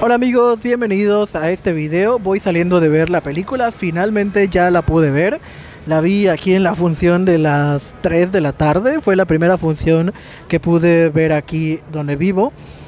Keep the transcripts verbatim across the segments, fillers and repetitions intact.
Hola amigos, bienvenidos a este video. Voy saliendo de ver la película, finalmente ya la pude ver. La vi aquí en la función de las tres de la tarde, fue la primera función que pude ver aquí donde vivo.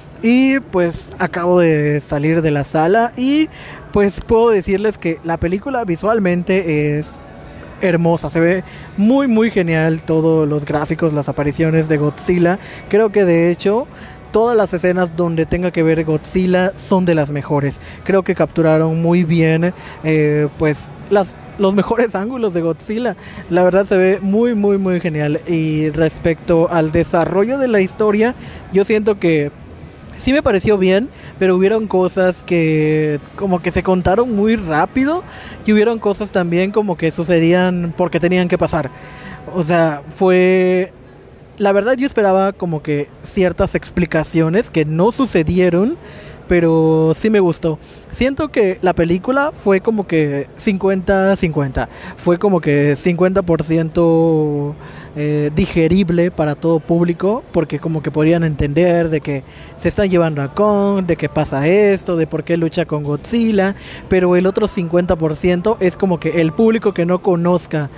Y pues acabo de salir de la sala y pues puedo decirles que la película visualmente es hermosa, se ve muy muy genial, todos los gráficos, las apariciones de Godzilla. Creo que de hecho todas las escenas donde tenga que ver Godzilla son de las mejores. Creo que capturaron muy bien eh, pues las, los mejores ángulos de Godzilla. La verdad se ve muy muy muy genial. Y respecto al desarrollo de la historia, yo siento que sí me pareció bien, pero hubieron cosas que como que se contaron muy rápido y hubieron cosas también como que sucedían porque tenían que pasar. O sea, fue... La verdad yo esperaba como que ciertas explicaciones que no sucedieron, pero sí me gustó. Siento que la película fue como que cincuenta cincuenta. Fue como que cincuenta por ciento eh, digerible para todo público, porque como que podían entender de que se están llevando a Kong, de que pasa esto, de por qué lucha con Godzilla. Pero el otro cincuenta por ciento es como que el público que no conozca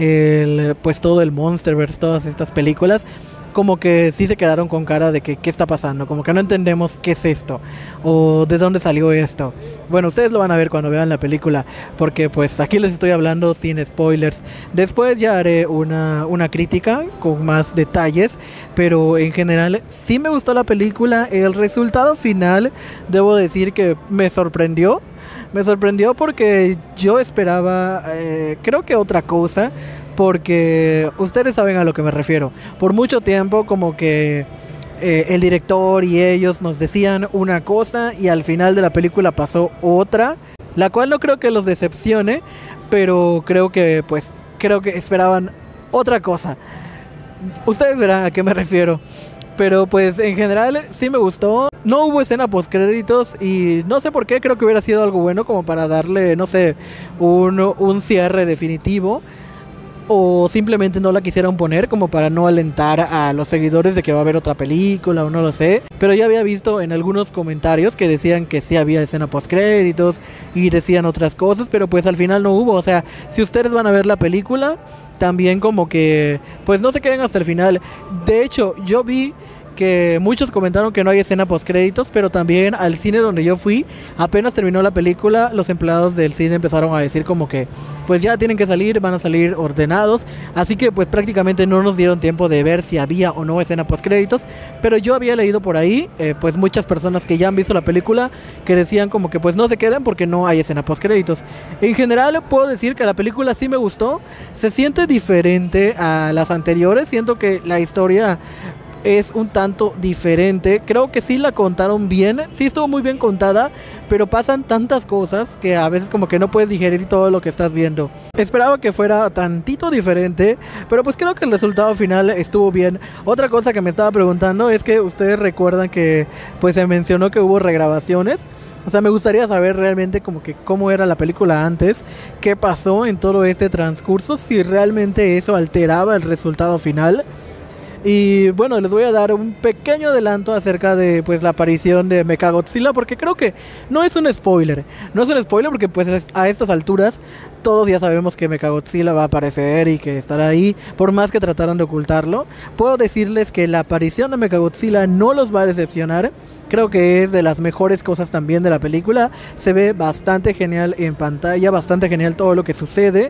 el, pues todo el Monsterverse, todas estas películas, como que sí se quedaron con cara de que qué está pasando, como que no entendemos qué es esto o de dónde salió esto. Bueno, ustedes lo van a ver cuando vean la película, porque pues aquí les estoy hablando sin spoilers. Después ya haré una, una crítica con más detalles, pero en general sí me gustó la película. El resultado final, debo decir que me sorprendió. Me sorprendió porque yo esperaba, eh, creo que otra cosa. Porque ustedes saben a lo que me refiero. Por mucho tiempo como que eh, el director y ellos nos decían una cosa y al final de la película pasó otra, la cual no creo que los decepcione, pero creo que pues creo que esperaban otra cosa. Ustedes verán a qué me refiero. Pero pues en general sí me gustó. No hubo escena post créditos y no sé por qué, creo que hubiera sido algo bueno como para darle, no sé, un, un cierre definitivo. O simplemente no la quisieron poner como para no alentar a los seguidores de que va a haber otra película o no lo sé. Pero ya había visto en algunos comentarios que decían que sí había escena post créditos y decían otras cosas, pero pues al final no hubo. O sea, si ustedes van a ver la película, también como que pues no se queden hasta el final. De hecho, yo vi que muchos comentaron que no hay escena post créditos, pero también al cine donde yo fui, apenas terminó la película, los empleados del cine empezaron a decir como que pues ya tienen que salir, van a salir ordenados, así que pues prácticamente no nos dieron tiempo de ver si había o no escena post créditos. Pero yo había leído por ahí eh, pues muchas personas que ya han visto la película que decían como que pues no se quedan porque no hay escena post créditos. En general puedo decir que la película sí me gustó, se siente diferente a las anteriores, siento que la historia es un tanto diferente. Creo que sí la contaron bien, sí estuvo muy bien contada, pero pasan tantas cosas que a veces como que no puedes digerir todo lo que estás viendo. Esperaba que fuera tantito diferente, pero pues creo que el resultado final estuvo bien. Otra cosa que me estaba preguntando es que ustedes recuerdan que pues se mencionó que hubo regrabaciones. O sea, me gustaría saber realmente como que cómo era la película antes, qué pasó en todo este transcurso, si realmente eso alteraba el resultado final. Y bueno, les voy a dar un pequeño adelanto acerca de pues la aparición de Mechagodzilla, porque creo que no es un spoiler. No es un spoiler porque pues a estas alturas todos ya sabemos que Mechagodzilla va a aparecer y que estará ahí, por más que trataron de ocultarlo. Puedo decirles que la aparición de Mechagodzilla no los va a decepcionar. Creo que es de las mejores cosas también de la película. Se ve bastante genial en pantalla, bastante genial todo lo que sucede.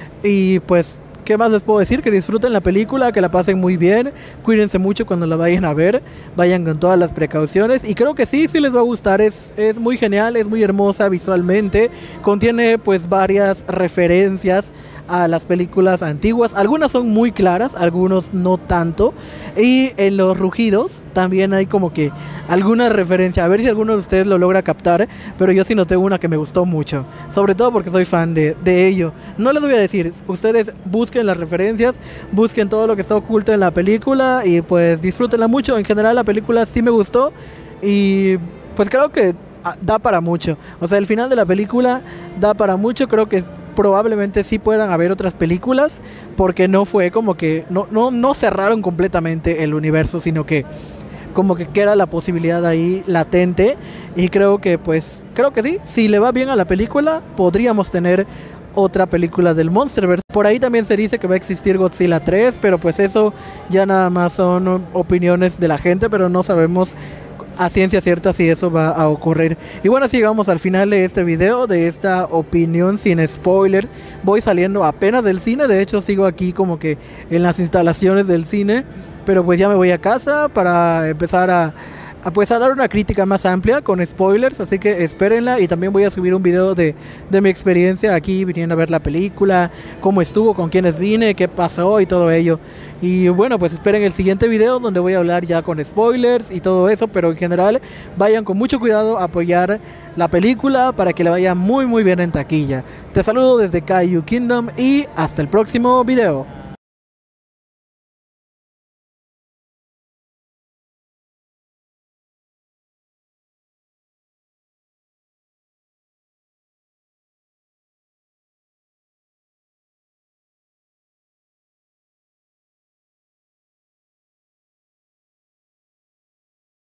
Y pues ¿qué más les puedo decir? Que disfruten la película, que la pasen muy bien, cuídense mucho cuando la vayan a ver, vayan con todas las precauciones y creo que sí, sí les va a gustar, es, es muy genial, es muy hermosa visualmente, contiene pues varias referencias a las películas antiguas, algunas son muy claras, algunos no tanto, y en los rugidos también hay como que alguna referencia, a ver si alguno de ustedes lo logra captar, pero yo sí noté una que me gustó mucho, sobre todo porque soy fan de, de ello. No les voy a decir, ustedes busquen las referencias, busquen todo lo que está oculto en la película y pues disfrútenla mucho. En general la película sí me gustó y pues creo que da para mucho, o sea, el final de la película da para mucho. Creo que probablemente sí puedan haber otras películas, porque no fue como que no, no, no cerraron completamente el universo, sino que como que queda la posibilidad ahí latente, y creo que pues, creo que sí, si le va bien a la película, podríamos tener otra película del Monsterverse. Por ahí también se dice que va a existir Godzilla tres, pero pues eso ya nada más son opiniones de la gente, pero no sabemos a ciencia cierta si eso va a ocurrir. Y bueno, así llegamos al final de este video, de esta opinión sin spoilers. Voy saliendo apenas del cine, de hecho sigo aquí como que en las instalaciones del cine, pero pues ya me voy a casa para empezar a A, pues a dar una crítica más amplia con spoilers, así que espérenla. Y también voy a subir un video de, de mi experiencia aquí viniendo a ver la película, cómo estuvo, con quiénes vine, qué pasó y todo ello. Y bueno, pues esperen el siguiente video donde voy a hablar ya con spoilers y todo eso, pero en general vayan con mucho cuidado a apoyar la película para que le vaya muy muy bien en taquilla. Te saludo desde Kaiju Kingdom y hasta el próximo video.